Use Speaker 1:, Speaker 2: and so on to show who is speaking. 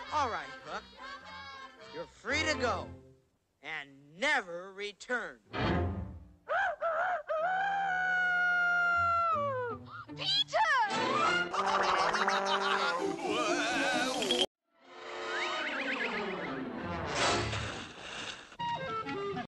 Speaker 1: All right, Hook. You're free to go and never return.